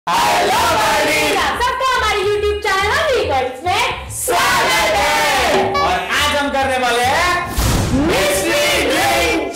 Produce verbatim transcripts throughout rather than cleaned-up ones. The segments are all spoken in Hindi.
हेलो बॉयज, सबका हमारे यूट्यूब चैनल वीवर्स में स्वागत है। और आज हम करने वाले हैं मिस्ट्री ड्रिंक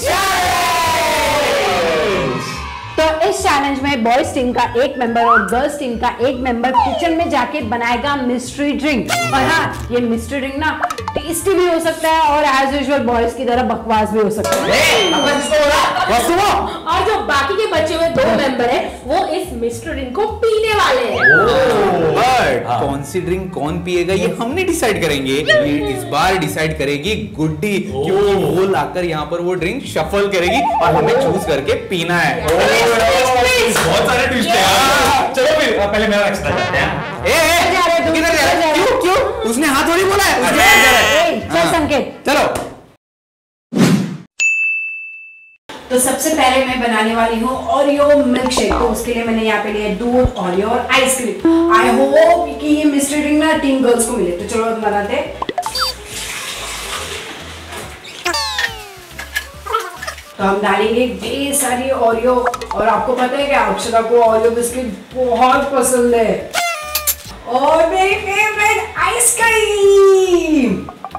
चैलेंज। तो इस चैलेंज में बॉयज टीम का एक मेंबर और गर्ल्स टीम का एक मेंबर किचन में जाके बनाएगा मिस्ट्री ड्रिंक। और हाँ, ये मिस्ट्री ड्रिंक ना टेस्टी भी हो सकता है और एज यूजुअल बॉयज की तरह बकवास भी हो सकता है। और जो बाकी के बचे हुए दो मेंबर हैं, वो इस मिस्ट्री ड्रिंक को पीने वाले हैं। बट कौन सी ड्रिंक कौन पिएगा ये हमने डिसाइड करेंंगे। इस बार डिसाइड करेगी गुड्डी, क्योंकि वो लाकर यहाँ पर वो ड्रिंक शफल करेगी और हमें चूज करके पीना है। बहुत सारे ट्विस्ट हैं। चलो फिर पहले मेरा एक्स्ट्रा करते हैं। ए ए किधर जा रहा है? क्यों क्यों? उसने हाँ थोड़ी बोला है। उसने जा रहा है। चल संकेत, चलो। तो सबसे पहले मैं बनाने वाली हूँ ओरियो मिल्क शेक। तो उसके लिए मैंने यहाँ पे लिया दूध, ओरियो और आइसक्रीम। आई होप कि ये मिस्ट्री ड्रिंक ना टीम गर्ल्स को मिले। तो चलो हम बनाते हैं। तो हम डालेंगे ढेर सारी ओरियो। और आपको पता है कि अक्षरा को ओरियो बिस्किट बहुत पसंद है। और मेरी फेवरेट आइसक्रीम।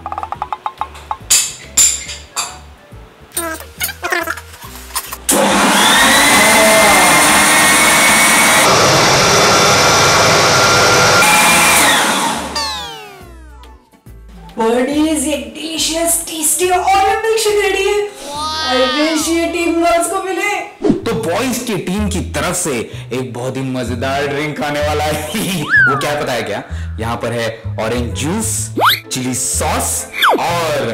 बर्डीज, ये delicious tasty Oreo milk shake ready है। आई विश ये टीम गर्ल्स को मिले। तो बॉयज की टीम की तरफ से एक बहुत ही मजेदार ड्रिंक आने वाला है। वो क्या पता है क्या? यहाँ पर है ऑरेंज जूस, चिली सॉस और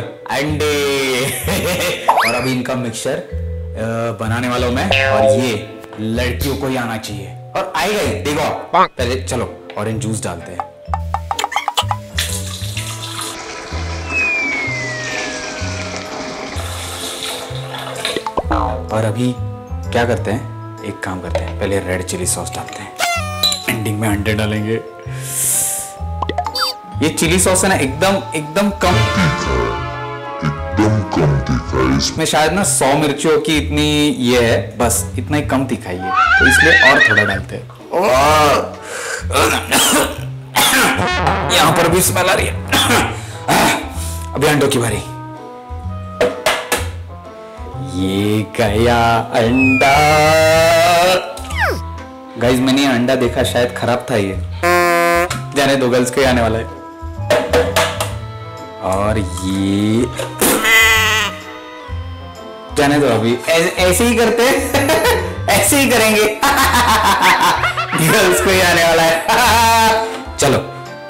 अंडे। और अभी इनका मिक्सचर बनाने वाला हूं मैं। और ये लड़कियों को ही आना चाहिए और आएगा ही। देखो पहले चलो ऑरेंज जूस डालते हैं। और अभी क्या करते हैं, एक काम करते हैं, पहले रेड चिली सॉस डालते हैं, एंडिंग में अंडे डालेंगे। ये चिली सॉस है ना एकदम एकदम कम एकदम कम तीखा है। इसमें शायद ना सौ मिर्चियों की इतनी ये है, बस इतना ही कम तीखा है, तो इसलिए और थोड़ा डालते हैं। यहां पर भी स्मेल आ रही है। अभी अंडों की बारी। ये गया अंडा। गाइस मैंने अंडा देखा, शायद खराब था ये। जाने दो, गर्ल्स के आने वाला है। और ये जाने दो, अभी ऐसे ही करते ऐसे ही करेंगे। गर्ल्स को ही आने वाला है। चलो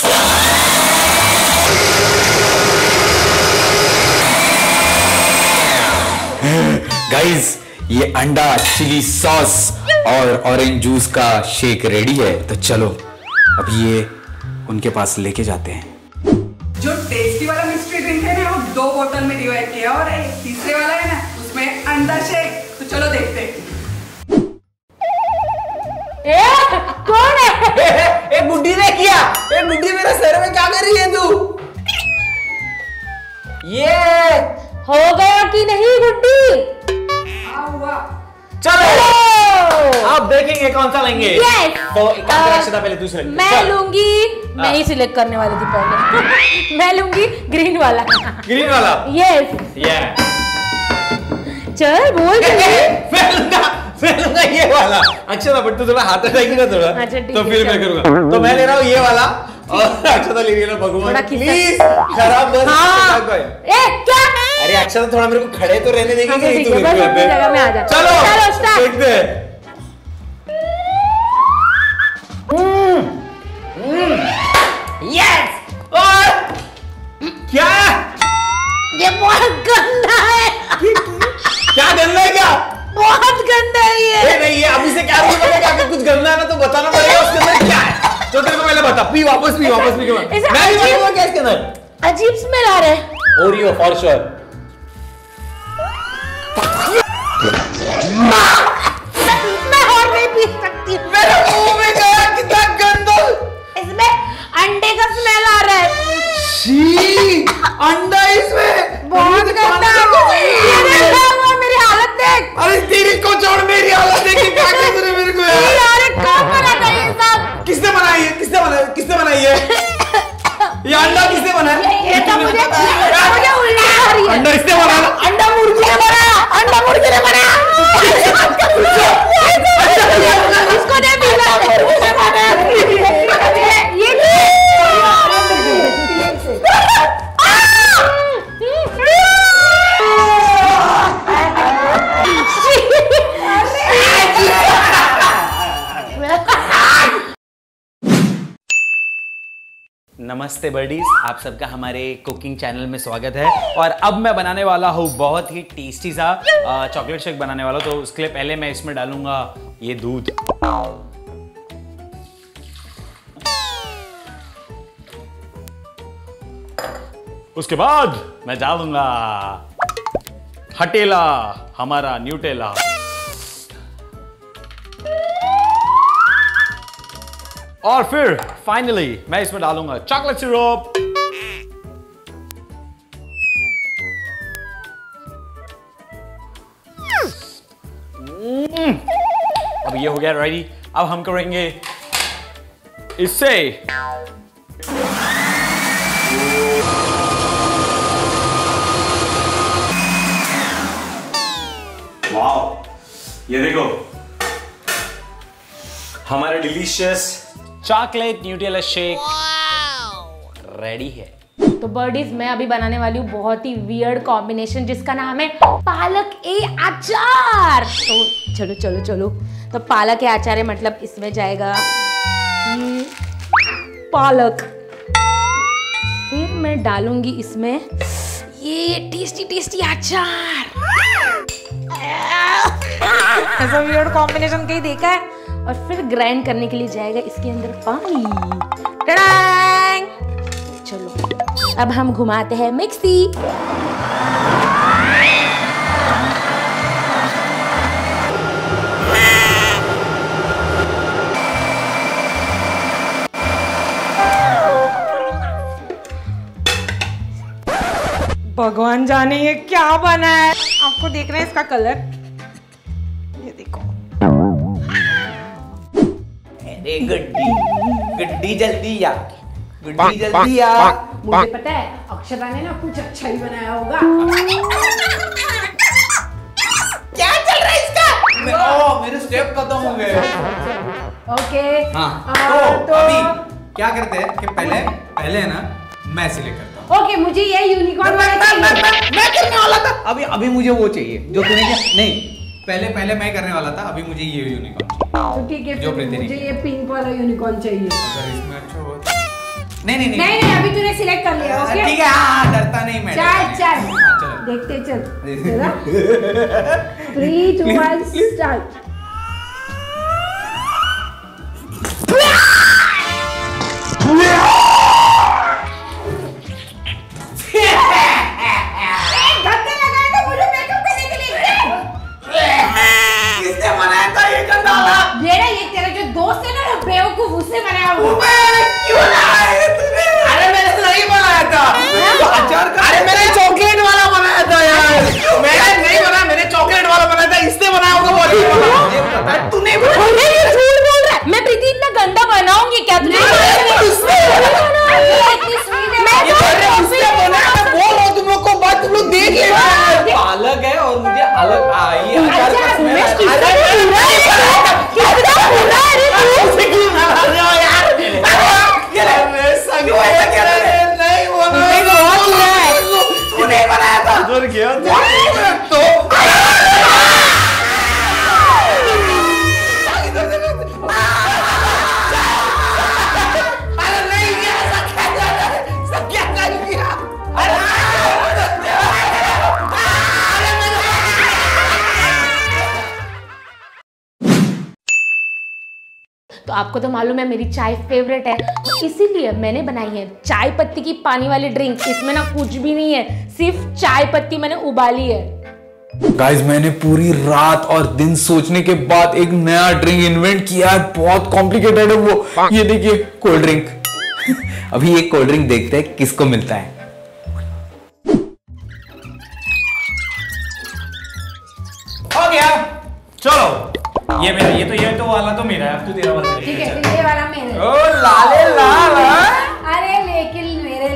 गाइस, ये अंडा, चिली सॉस और ऑरेंज जूस का शेक रेडी है। तो चलो अब ये उनके पास लेके जाते हैं। जो टेस्टी वाला मिस्ट्री ड्रिंक है ना, वो दो बोतल में डिवाइड किया और एक तीसरे वाला है ना, उसमें अंडा शेक। तो चलो देखते हैं। ए, कौन है? ए बुड्ढी ने किया। ए बुड्ढी मेरे सर में क्या कर रही है तू? ये हो गया कि नहीं गुड्डी? चलो अब देखेंगे कौन सा लेंगे। Yes. तो एक काम कर, अक्षता पहले दूसरे मैं चल। लूंगी। मैं ही सिलेक्ट करने वाली थी पहले। मैं लूंगी ग्रीन वाला। ग्रीन वाला। यस। ये चल बोल जल्दी। मैं लूंगा मैं लूंगा ये वाला। अक्षता बट तू थोड़ा हाथ रखेगी ना थोड़ा, अच्छा, ठीक तो है, फिर मैं चल। करूंगा। तो मैं ले रहा हूँ ये वाला और अक्षता ले रही है ना भगवान थोड़ा खिस्सा। प्लीज खराब बस। हाँ। ए क्या? अरे अक्षता थोड़ा मेरे को खड़े तो रहने देगी। अच्छा, कि ठीक तू है, बस मेरे अपनी पे। जगह में आ जा। चलो चलो, start। देखते हैं। यस। और क्या ये बहुत गंदा है। क्या गंदा है? क्या बहुत गंदा है ये। ए, नहीं ये अभी से क्या पता कि कुछ गंदा है ना, तो बताना पड़ेगा उसके अंदर क्या है। तो तेरे को पहले बता। पी वापस पी वापस पी के बाद इसे मैं भी अजीब- बताऊंगा क्या इसके अंदर। अजीब स्मेल आ रहा है। Oreo for sure. मैं और नहीं पी सकती। मेरे मुंह में गया कितना गंदा। इसमें अंडे का स्मेल आ रहा है। छी अंडा इसमें बहुत गंदा है। ये देखो मेरी हालत देख। अरे तेरी को छोड़ मेरी हालत देखी क्या कर रहे मेरे को यार। यार एक काम करा था ये ये अंडा किसने बनाया? ये तो मुझे मुझे उल्टी आ रही है। अंडा इसने बनाया? अंडा मुर्गी ने बनाया, अंडा मुर्गी ने बनाया। इसको नहीं पीना। ये नमस्ते बर्डीज, आप सबका हमारे कुकिंग चैनल में स्वागत है। और अब मैं बनाने वाला हूँ बहुत ही टेस्टी सा चॉकलेट शेक बनाने वाला हूँ। तो उसके लिए पहले मैं इसमें डालूंगा ये दूध, उसके बाद मैं डालूंगा हटेला, हमारा न्यूटेला, और फिर फाइनली मैं इसमें डालूंगा चॉकलेट सिरप। अब ये हो गया रेडी। अब हम करेंगे इससे वाओ, ये देखो हमारा delicious chocolate Nutella shake ready है। तो बर्डीज, मैं अभी बनाने वाली हूँ बहुत ही वियर्ड कॉम्बिनेशन जिसका नाम है पालक ए अचार। तो चलो चलो चलो तो पालक ए अचार है, मतलब इसमें जाएगा ये पालक, फिर मैं डालूंगी इसमें ये टेस्टी टेस्टी अचार। ऐसा वियर्ड कॉम्बिनेशन कहीं देखा है? और फिर ग्राइंड करने के लिए जाएगा इसके अंदर पानी। टड़ांग! चलो अब हम घुमाते हैं मिक्सी। भगवान जाने ये क्या बना है। आपको देख रहे हैं इसका कलर, ये देखो। अरे गुड्डी, गुड्डी जल्दी आ, गुड्डी जल्दी आ। मुझे पता है अक्षरा ने ना कुछ अच्छा ही बनाया होगा। क्या चल रहा है इसका? ओ, मेरे स्टेप खत्म हो गए। ओके हाँ, तो, तो अभी क्या करते हैं कि पहले पहले है ना मैं सिलेक्ट करता हूँ। ओके, मुझे ये यूनिकॉर्न वाला मैं चाहिए। मैं करने वाला था। अभी अभी मुझे वो चाहिए जो तूने क्या नहीं, पहले पहले मैं करने वाला था। अभी मुझे ये यूनिकॉर्न। तो ठीक है, जो फिर प्रीति मुझे ने ये पिंक वाला यूनिकॉर्न चाहिए। अगर इसमें अच्छा हो नहीं नहीं नहीं नहीं नहीं, अभी तूने सिलेक्ट कर लिया। ओके ठीक है, हाँ डरता नहीं मैं। चल चल हाँ, चलो देखते चल। Three two one start. धक्के लगाए तो मुझे मेकअप करने के लिए। किसने बनाया था ये कंडाला? ये ना ये तेरा जो दोस्त है ना बेवकूफ, उसने बनाया हुआ। क्यों लाया तूने? अरे मैंने नहीं बनाया था। तो अचार का अरे मैंने चॉकलेट वाला बनाया था यार। मैंने नहीं बनाया, मैंने चॉकलेट वाला बनाया था। इसने बनाया होगा वो नहीं बनाया। तूने बनाया? अरे ये झूठ बोल रहा है। मैं प्रीति इतना गंदा बनाऊंगी क्या? तूने तुम लोग को बात तुम लोग देख ले। पालक है और मुझे अलग आई अचार का स्मेल। नहीं बनाया था तो तो आपको तो मालूम है मेरी चाय फेवरेट है, तो इसीलिए मैंने बनाई है चाय पत्ती की पानी वाली ड्रिंक। इसमें ना कुछ भी नहीं है, सिर्फ चाय पत्ती मैंने उबाली है। गाइस, मैंने पूरी रात और दिन सोचने के बाद एक नया ड्रिंक इन्वेंट किया है। बहुत कॉम्प्लिकेटेड है वो। ये देखिए कोल्ड ड्रिंक। अभी एक कोल्ड ड्रिंक देखते हैं किसको मिलता है। हो गया, चलो ये मेरा, ये तो ये तो वाला तो मेरा है। अब तू तेरा वाला ठीक है, तो ये वाला मेरा। ओ लाले लाल। अरे लेकिन मेरे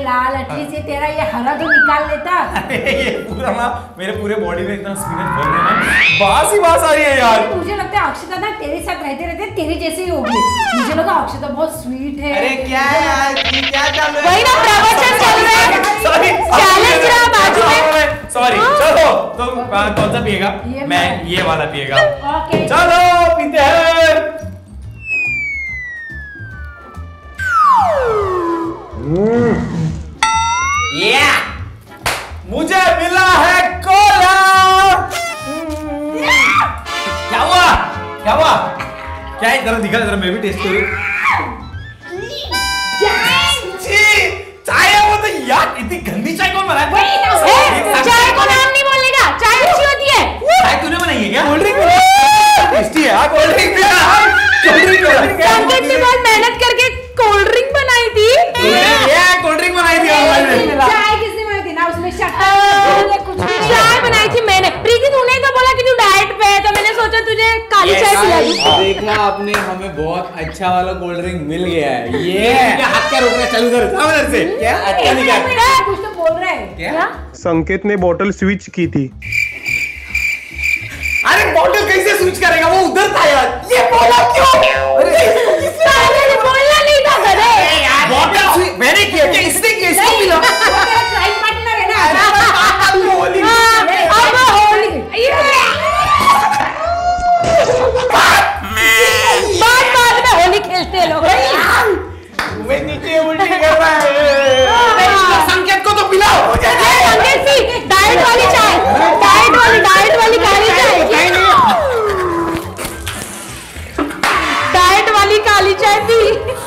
ये पूरा ना मेरे पूरे बॉडी में इतना स्पिनच भर गया ना, बास ही बास आ रही है यार। मुझे लगता है अक्षता ना तेरे साथ रहते रहते तेरे जैसे ही होगी। मुझे लगा अक्षता बहुत स्वीट है। अरे क्या है यार, क्या चल रहा है? वही ना प्रवचन चल रहा है, सॉरी चैलेंज रहा बाजू में। सॉरी, चलो तुम कौन सा पिएगा? ये मैं ये वाला पिएगा। ओके चलो पीते हैं। या मुझे मिला है कोला। क्या हुआ? क्या हुआ? क्या है? जरा दिखा, जरा मैं भी टेस्ट करूं। छी, चाय है वो तो यार, इतनी गंदी चाय कौन बनाया? ए, चाय को नाम नहीं बोलने का, चाय अच्छी होती है। चाय तूने बनाई है क्या? कोल्ड ड्रिंक टेस्टी है। हाँ कोल्ड ड्रिंक कोल्ड ड्रिंक संकेत ने बहुत मेहनत करके कोल्ड ड्रिंक बनाई थी। ये कोल्ड ड्रिंक बनाई थी। चाय किसने बनाई थी ना? उसमें शक्कर कुछ भी नहीं। चाय बनाई थी मैंने। प्रीति तूने तो बोला कि तू डाइट पे है, तो मैंने सोचा तुझे काली चाय पिला दूं। देखा आपने, हमें बहुत अच्छा वाला कोल्ड ड्रिंक मिल गया है। ये क्या हाथ क्या रोक रहा है? चल उधर, जाओ उधर से। क्या अच्छा नहीं क्या? कुछ तो बोल रहे हैं। क्या? संकेत ने बोतल स्विच की थी। अरे बॉटल कैसे स्विच करेगा? वो उधर था यार। ये बोला क्यों? अरे मैंने बोलना नहीं था गधे। बॉटल स्विच मैंने किया क्या? इसने किया? इसको मिला। क्राइम पार्टनर है ना। होली हाँ, अब होली। ये बाद बाद में होली खेलते हैं लोग। मैं नीचे उल्टी कर रहा है। संकेत को तो पिलाओ। संकेत सी, डाइट वाली चाय, डाइट वाली, डाइट वाली काली चाय, डाइट वाली काली चाय पी।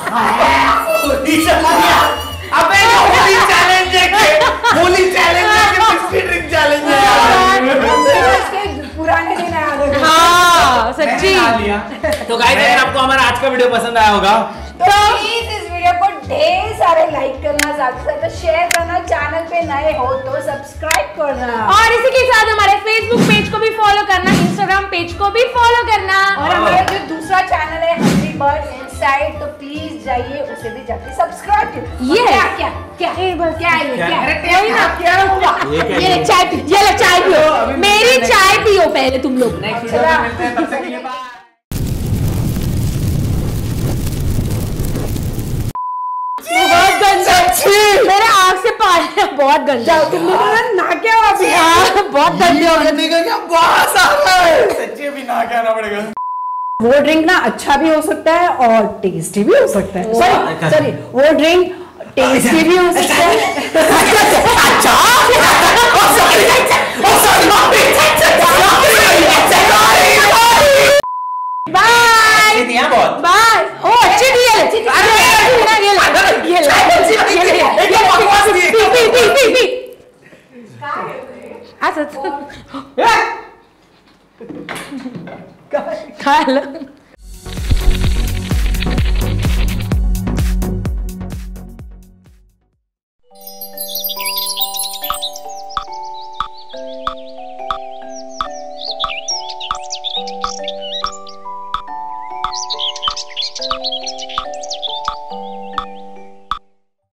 अबे होली चैलेंज है, होली चैलेंज है, बिस्किट ड्रिंक चैलेंज है यार। पुराने दिन आ गए। हाँ सच्ची। तो गाइस अगर आपको हमारा आज का वीडियो पसंद आया होगा तो प्लीज इस वीडियो को ढेर सारे लाइक करना, ज्यादा से ज्यादा शेयर करना, चैनल पे नए हो तो सब्सक्राइब करना, और इसी के साथ हमारे फेसबुक पेज को भी फॉलो करना, इंस्टाग्राम पेज को भी फॉलो करना, और हमारा जो दूसरा चैनल है हंग्री बर्ड इनसाइड, तो प्लीज जाइए उसे भी जाके सब्सक्राइब कीजिए। ये क्या क्या क्या क्या है ये क्या है? वही ना। क्या हुआ? ये ले चाय पी, ये ले चाय पियो, मेरी चाय पियो पहले तुम लोग। नेक्स्ट वीडियो में मिलते हैं, तब तक के लिए बाय। बहुत गंदा, मेरे आँख से पानी बहुत गंदा। तुम लोगों ने ना क्या हुआ अभी? हाँ, बहुत गंदे हो गए। का क्या बास आ रहा है? सच्ची अभी ना क्या आना पड़ेगा। वो ड्रिंक ना अच्छा भी हो सकता है और टेस्टी भी हो सकता है। सॉरी सॉरी वो ड्रिंक टेस्टी भी हो सकता है। बाय बहुत बाय। ओ अच्छी थी ये, अच्छी थी। अरे ये ले, ये ले, ये ले, ये ले, पी पी पी पी पी। अच्छा खा लो।